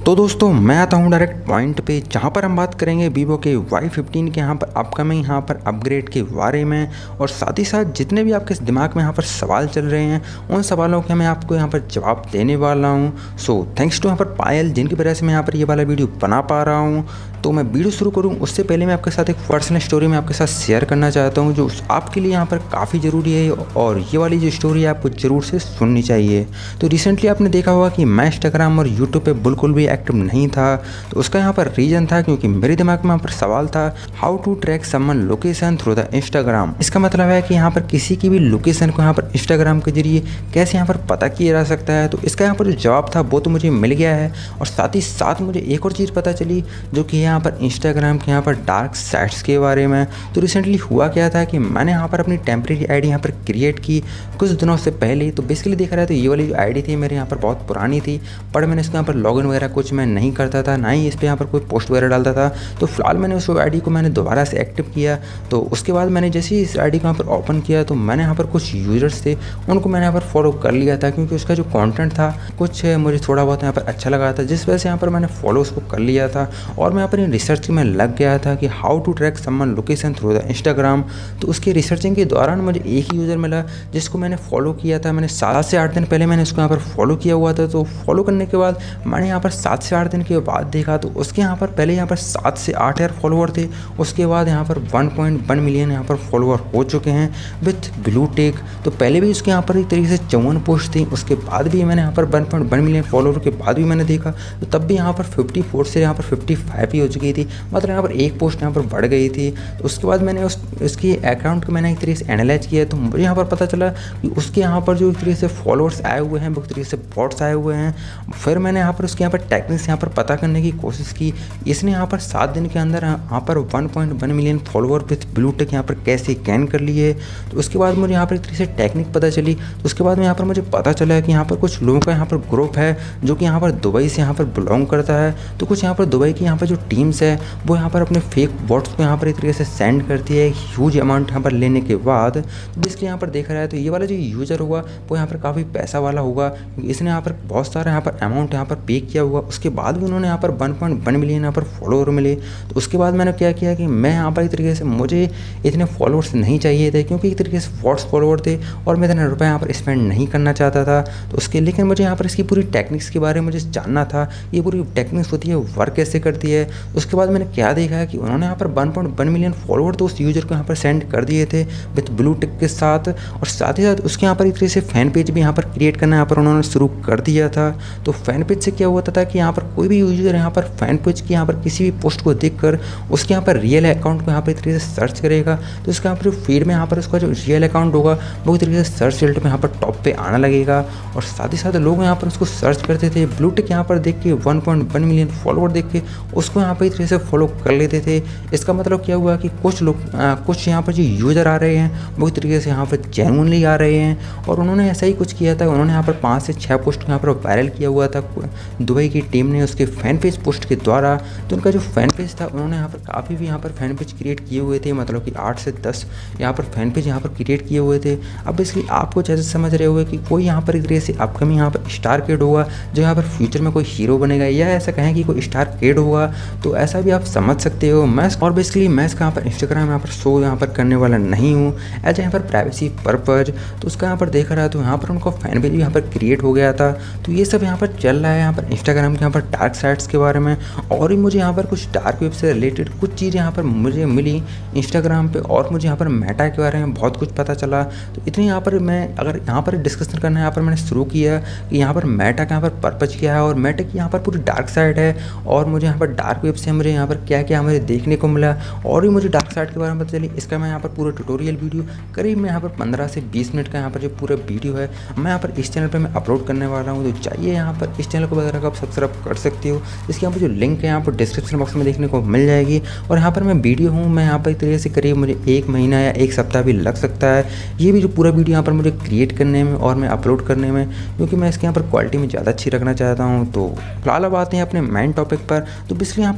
तो दोस्तों मैं आता हूँ डायरेक्ट पॉइंट पे, जहाँ पर हम बात करेंगे वीवो के Y15 के यहाँ पर अपकमिंग यहाँ पर अपग्रेड के बारे में, और साथ ही साथ जितने भी आपके दिमाग में यहाँ पर सवाल चल रहे हैं उन सवालों के मैं आपको यहाँ पर जवाब देने वाला हूँ। सो थैंक्स टू यहाँ पर पायल, जिनकी वजह से मैं यहाँ पर ये वाला वीडियो बना पा रहा हूँ। तो मैं वीडियो शुरू करूँ उससे पहले मैं आपके साथ एक पर्सनल स्टोरी मैं आपके साथ शेयर करना चाहता हूँ, जो आपके लिए यहाँ पर काफ़ी ज़रूरी है, और ये वाली जो स्टोरी है आपको ज़रूर से सुननी चाहिए। तो रिसेंटली आपने देखा होगा कि मैं इंस्टाग्राम और यूट्यूब पे बिल्कुल भी एक्टिव नहीं था। तो उसका यहाँ पर रीज़न था क्योंकि मेरे दिमाग में यहाँ पर सवाल था, how to track someone location through the Instagram. इसका मतलब है कि यहाँ पर किसी की भी लोकेशन को यहाँ पर इंस्टाग्राम के जरिए कैसे यहाँ पर पता किया जा सकता है। तो इसका यहाँ पर जो जवाब था वो तो मुझे मिल गया है, और साथ ही साथ मुझे एक और चीज़ पता चली जो कि यहाँ पर इंस्टाग्राम के यहाँ पर डार्क साइट्स के बारे में। तो रिसेंटली हुआ क्या था कि मैंने यहाँ पर अपनी टेम्प्रेरी आईडी यहाँ पर क्रिएट की कुछ दिनों से पहले। तो बेसिकली देखा रहा तो ये वाली जो आईडी थी मेरे यहाँ पर बहुत पुरानी थी, पर मैंने इसके यहाँ पर लॉगिन वगैरह कुछ मैं नहीं करता था, ना ही इस पर यहाँ पर कोई पोस्ट वगैरह डालता था। तो फिलहाल मैंने उस आईडी को मैंने दोबारा से एक्टिव किया। तो उसके बाद मैंने जैसे ही इस आईडी को यहाँ पर ओपन किया तो मैंने यहाँ पर कुछ यूजर्स थे उनको मैंने यहाँ पर फॉलो कर लिया था, क्योंकि उसका जो कंटेंट था कुछ मुझे थोड़ा बहुत यहाँ पर अच्छा लगा था, जिस वजह से यहाँ पर मैंने फॉलो उसको कर लिया था। और मैं यहाँ पर रिसर्च में लग गया था कि how to track someone location through the Instagram. तो उसकी रिसर्चिंग के दौरान मुझे एक ही यूज़र मिला जिसको मैंने फॉलो किया था। मैंने 7 से 8 दिन पहले मैंने उसको यहाँ पर फॉलो किया हुआ था। तो फॉलो करने के बाद मैंने यहाँ पर 7 से 8 दिन के बाद देखा तो उसके यहाँ पर पहले यहाँ पर 7 से 8 हज़ार फॉलोवर थे, उसके बाद यहाँ पर 1.1 मिलियन यहाँ पर फॉलोवर हो चुके हैं विथ ब्लू टिक। तो पहले भी उसके यहाँ पर एक तरीके से 54 पोस्ट थी, उसके बाद भी मैंने यहाँ पर 1.1 मिलियन फॉलोवर के बाद भी मैंने देखा तो तब भी यहाँ पर 54 से यहाँ पर 55 ही हो चुकी थी, मतलब यहाँ पर एक पोस्ट यहाँ पर बढ़ गई थी। तो उसके बाद मैंने उसकी अकाउंट को मैंने एक तरीके से एनालाइज किया तो मुझे यहाँ पर पता चला कि उसके यहाँ पर जो एक तरीके से फॉलोअर्स आए हुए हैं वो एक तरीके से बॉट्स आए हुए हैं। फिर मैंने यहाँ पर उसके यहाँ पर टेक्निक्स यहाँ पर पता करने की कोशिश की। इसने यहाँ पर 7 दिन के अंदर यहाँ पर 1.1 million follower with blue tick यहाँ पर कैसे गेन कर लिए। तो उसके बाद मुझे यहाँ पर एक तरीके से टेक्निक पता चली। तो उसके बाद में यहाँ पर मुझे पता चला कि यहाँ पर कुछ लोगों का यहाँ पर ग्रुप है जो कि यहाँ पर दुबई से यहाँ पर बिलोंग करता है। तो कुछ यहाँ पर दुबई की यहाँ पर जो टीम्स है वो यहाँ पर अपने फेक बॉट्स को यहाँ पर एक तरीके से सेंड करती है ह्यूज अमाउंट यहाँ पर लेने के बाद। तो जिसके यहाँ पर देखा रहा है तो ये वाला जो यूज़र होगा वो यहाँ पर काफ़ी पैसा वाला होगा, क्योंकि इसने यहाँ पर बहुत सारा यहाँ पर अमाउंट यहाँ पर पे किया होगा। उसके बाद भी उन्होंने यहाँ पर 1.1 मिलियन यहाँ पर फॉलोअर मिले। तो उसके बाद मैंने क्या किया कि मैं यहाँ पर एक तरीके से मुझे इतने फॉलोअर्स नहीं चाहिए थे, क्योंकि एक तरीके से फॉल्स फॉलोअर थे और मैं इतना रुपये यहाँ पर स्पेंड नहीं करना चाहता था। तो उसके लेकिन मुझे यहाँ पर इसकी पूरी टेक्निक्स के बारे में मुझे जानना था, ये पूरी टेक्निक्स होती है वर्क कैसे करती है। उसके बाद मैंने क्या देखा है कि उन्होंने यहाँ पर 1.1 मिलियन फॉलोअर तो उस यूज़र को यहाँ पर सेंड कर दिए थे विथ ब्लू टिक के साथ, और साथ ही साथ उसके यहाँ पर एक तरीके से फ़ैन पेज भी यहाँ पर क्रिएट करना यहाँ पर उन्होंने शुरू कर दिया था। तो फ़ैन पेज से क्या होता था कि यहाँ पर कोई भी यूज़र यहाँ पर फ़ैन पेज की यहाँ पर किसी भी पोस्ट को देखकर उसके यहाँ पर रियल अकाउंट को यहाँ पर एक तरीके से सर्च करेगा, तो उसके यहाँ पर फीड में यहाँ पर उसका जो रियल अकाउंट होगा वो एक तरीके से सर्च रिजल्ट में यहाँ पर टॉप पे आने लगेगा। और साथ ही साथ लोग यहाँ पर उसको सर्च करते थे, ब्लू टिक यहाँ पर देख के 1.1 मिलियन फॉलोवर देख के उसको यहाँ पर एक तरीके से फॉलो कर लेते थे। इसका मतलब क्या हुआ कि कुछ लोग कुछ यहाँ पर जो यूज़र आ रहे हैं वो एक तरीके से यहाँ पर जेन्युइनली आ रहे हैं, और उन्होंने ऐसा ही कुछ किया था। उन्होंने यहाँ पर 5 से 6 पोस्ट यहाँ पर वायरल किया हुआ था दुबई की टीम ने उसके फ़ैन पेज पोस्ट के द्वारा। तो उनका जो फ़ैन पेज था उन्होंने यहाँ पर काफ़ी भी यहाँ पर फ़ैन पेज क्रिएट किए हुए थे, मतलब कि 8 से 10 यहाँ पर फ़ैन पेज यहाँ पर क्रिएट किए हुए थे। अब इसलिए आपको जैसे समझ रहे हुए कि कोई यहाँ पर एक तरीके से अपकमिंग यहाँ पर स्टार किड होगा जो यहाँ पर फ्यूचर में कोई हीरो बनेगा, या ऐसा कहें कि कोई स्टार किड होगा, तो ऐसा भी आप समझ सकते हो। मैं और बेसिकली मैं इसका यहाँ पर इंस्टाग्राम यहाँ पर शो यहाँ पर करने वाला नहीं हूँ एज यहाँ पर प्राइवेसी पर्पज़। तो उसका यहाँ पर देखा रहा तो यहाँ पर उनको फ़ैन पेज भी यहाँ पर क्रिएट हो गया था। तो ये सब यहाँ पर चल रहा है यहाँ पर इंस्टाग्राम के यहाँ पर डार्क साइट्स के बारे में। और भी मुझे यहाँ पर कुछ डार्क वेब से रिलेटेड कुछ चीज़ें यहाँ पर मुझे मिली इंस्टाग्राम पे, और मुझे यहाँ पर मेटा के बारे में बहुत कुछ पता चला। तो इतनी यहाँ पर मैं अगर यहाँ पर डिस्कशन करना है यहाँ पर मैंने शुरू किया कि यहाँ पर मेटा का यहाँ पर पर्पज़ क्या है और मेटा की यहाँ पर पूरी डार्क साइड है, और मुझे यहाँ पर डार्क वेब से मुझे यहाँ पर क्या क्या मुझे देखने को मिला और भी मुझे डार्क साइड के बारे में पता चली। इसका मैं यहाँ पर पूरा ट्यूटोरियल वीडियो करीब मैं यहाँ पर 15 से 20 मिनट का यहाँ पर जो पूरा वीडियो है मैं यहाँ पर इस चैनल पे मैं अपलोड करने वाला हूँ। तो चाहिए यहाँ पर इस चैनल को वगैरह आप सब्सक्राइब कर सकते हो, इसकी यहाँ पर जो लिंक है यहाँ पर डिस्क्रिप्शन बॉक्स में देखने को मिल जाएगी। और यहाँ पर मैं वीडियो हूँ मैं यहाँ पर एक तरीके से करीब मुझे 1 महीना या 1 सप्ताह भी लग सकता है ये भी जो पूरा वीडियो यहाँ पर मुझे क्रिएट करने में और मैं अपलोड करने में, क्योंकि मैं इसके यहाँ पर क्वालिटी में ज़्यादा अच्छी रखना चाहता हूँ। तो फिलहाल अब आते हैं अपने मेन टॉपिक पर। तो बेसिकली यहाँ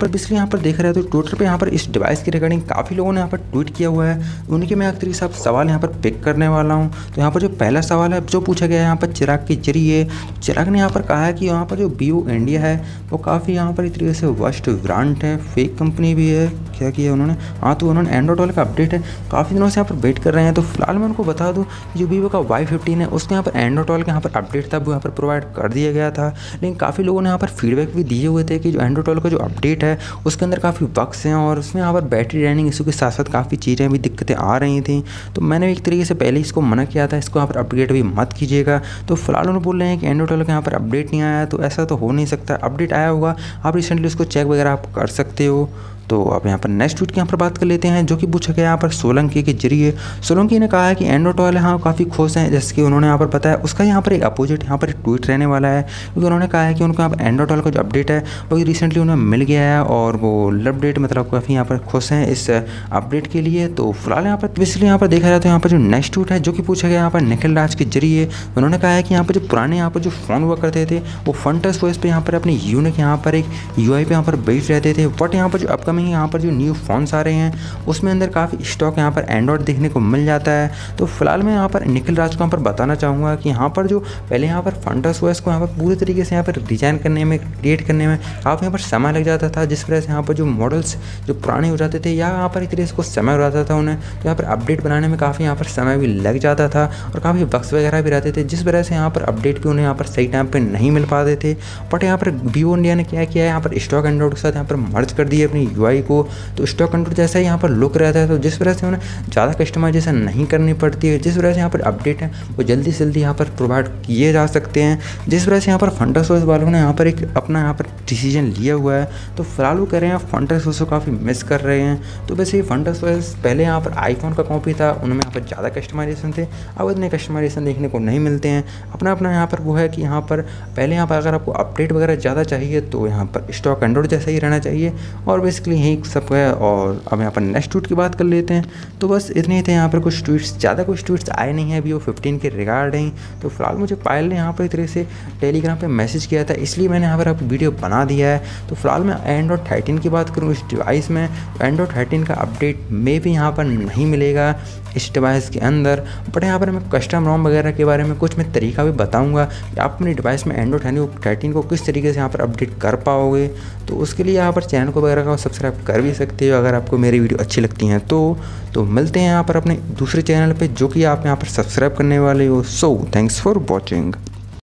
पर बेसिकली यहाँ पर देख रहे हो तो ट्विटर पे यहाँ पर इस डिवाइस की रिगार्डिंग काफ़ी लोगों ने यहाँ पर ट्वीट किया हुआ है। उनके मैं एक तरीके से सवाल यहाँ पर पिक करने वाला हूँ। तो यहाँ पर जो पहला सवाल है जो पूछा गया है यहाँ पर चिराग के जरिए, चिराग ने यहाँ पर कहा है कि यहाँ पर जो Vivo इंडिया है वो काफ़ी यहाँ पर एक तरीके से वर्स्ट ब्रांड है, फेक कंपनी भी है। क्या किया उन्होंने, हाँ तो उन्होंने एंड्रॉइड वाले का अपडेट है, काफ़ी दिनों से यहाँ पर वेट कर रहे हैं। तो फिलहाल मैं उनको बता दूँ कि जो Vivo का Y15 है उसके यहाँ पर एंड्रॉइड वाले का यहाँ पर अपडेट था वो यहाँ पर प्रोवाइड कर दिया गया था। लेकिन काफ़ी लोगों ने यहाँ पर फीडबैक भी दिए हुए थे कि जो एंड्रॉइड वाले का जो अपडेट है उसके अंदर काफ़ी बग्स हैं और उसमें यहाँ पर बैटरी रनिंग इशू के साथ साथ काफ़ी चीज़ें भी दिक्कतें आ रही थी। तो मैंने एक तरीके से पहले इसको मना किया था, इसको यहाँ पर अपडेट भी मत कीजिएगा। तो फिलहाल उन्होंने बोल रहे हैं कि एंड्रॉइड वाले का यहाँ पर अपडेट नहीं आया, तो ऐसा तो हो नहीं सकता, अपडेट आया होगा, आप रिसेंटली उसको चेक वगैरह आप कर सकते हो। तो अब यहाँ पर नेक्स्ट ट्वीट की यहाँ पर बात कर लेते हैं जो कि पूछा गया यहाँ पर सोलंकी के जरिए। सोलंकी ने कहा है कि एंड्रॉइड वाले हाँ काफ़ी खुश हैं, जैसे कि उन्होंने यहाँ पर बताया उसका यहाँ पर एक अपोजिट यहाँ पर एक ट्वीट रहने वाला है, क्योंकि उन्होंने कहा है कि उनको यहाँ पर एंड्रॉइड वाले का जो अपडेट है वो रिसेंटली उन्हें मिल गया है और वो अपडेट मतलब काफ़ी यहाँ पर खुश हैं इस अपडेट के लिए। तो फिलहाल यहाँ पर इसलिए यहाँ पर देखा जाए तो यहाँ पर जो नेक्स्ट ट्वीट है जो कि पूछा गया यहाँ पर निखिल राज के जरिए, उन्होंने कहा है कि यहाँ पर जो पुराने यहाँ पर जो फ़ोन हुआ करते थे वो फंटस वॉइस पर यहाँ पर अपने यूनिक यहाँ पर एक UI पे यहाँ पर बेस्ड रहते थे, बट यहाँ पर जो अपकमिंग यहाँ पर जो न्यू फ़ोन्स आ रहे हैं उसमें अंदर काफ़ी स्टॉक यहाँ पर एंड्रॉइड देखने को मिल जाता है। तो फिलहाल मैं यहाँ पर निखिल राज को यहाँ पर बताना चाहूँगा कि यहाँ पर जो पहले यहाँ पर फंटस OS को यहाँ पर पूरी तरीके से यहाँ पर डिज़ाइन करने में, क्रिएट करने में काफ़ी यहाँ पर समय लग जाता था, जिस वजह से यहाँ पर जो मॉडल्स जो पुराने हो जाते थे या यहाँ पर एक तरीके से कुछ समय हो जाता था उन्हें, तो यहाँ पर अपडेट बनाने में काफ़ी यहाँ पर समय भी लग जाता था और काफ़ी बग्स वगैरह भी रहते थे, जिस वजह से यहाँ पर अपडेट भी उन्हें यहाँ पर सही टाइम पर नहीं मिल पाते थे। बट यहाँ पर Vivo इंडिया ने क्या किया है, यहाँ पर स्टॉक एंड्रॉइड के साथ यहाँ पर मर्ज कर दिए अपनी UI को, तो स्टॉक एंड्रॉइड जैसा ही यहाँ पर लुक रहता है, तो जिस वजह से उन्हें ज़्यादा कस्टमाइजेशन नहीं करनी पड़ती है, जिस वजह से यहाँ पर अपडेट है वो जल्दी से जल्दी यहाँ पर प्रोवाइड किए जा सकते हैं, जिस वजह से यहाँ पर फंटस OS वालों ने यहाँ पर एक अपना यहाँ पर डिसीजन लिया हुआ है। तो फिलहाल वो कह रहे हैं फंटस OS को काफ़ी मिस कर रहे हैं। तो वैसे फंटस OS पहले यहाँ पर आईफोन का कॉपी था, उनमें यहाँ पर ज़्यादा कस्टमाइजेशन थे, अब इतने कस्टमाइजेशन देखने को नहीं मिलते हैं। अपना अपना यहाँ पर वो है कि यहाँ पर पहले यहाँ पर अगर आपको अपडेट वगैरह ज़्यादा चाहिए तो यहाँ पर स्टॉक एंड्रॉइड जैसा ही रहना चाहिए, और बेसिकली यही सब है। और अब यहाँ पर नेक्स्ट ट्वीट की बात कर लेते हैं। तो बस इतने ही थे यहाँ पर, कुछ ट्वीट्स ज़्यादा कुछ ट्वीट्स आए नहीं है Vivo 15 के रिगार्डिंग। तो फिलहाल मुझे पायल ने यहाँ पर एक तरह से टेलीग्राम पे मैसेज किया था, इसलिए मैंने यहाँ पर आपको वीडियो बना दिया है। तो फिलहाल मैं एंड्रॉइड 13 की बात करूँ इस डिवाइस में, तो एंड्रॉइड 13 का अपडेट में भी यहाँ पर नहीं मिलेगा इस डिवाइस के अंदर, बट यहाँ पर मैं कस्टम रोम वगैरह के बारे में कुछ मैं तरीका भी बताऊँगा कि आप अपने डिवाइस में एंड्रॉइड 13 को किस तरीके से यहाँ पर अपडेट कर पाओगे। तो उसके लिए यहाँ पर चैनल को वगैरह का सब्सक्राइब कर भी सकते हो अगर आपको मेरी वीडियो अच्छी लगती हैं तो मिलते हैं यहाँ पर अपने दूसरे चैनल पे जो कि आप यहाँ पर सब्सक्राइब करने वाले हो। So thanks for watching.